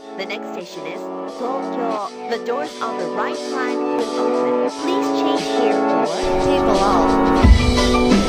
The next station is Tokyo. The doors on the right side will open. Please change here for TABLEALL.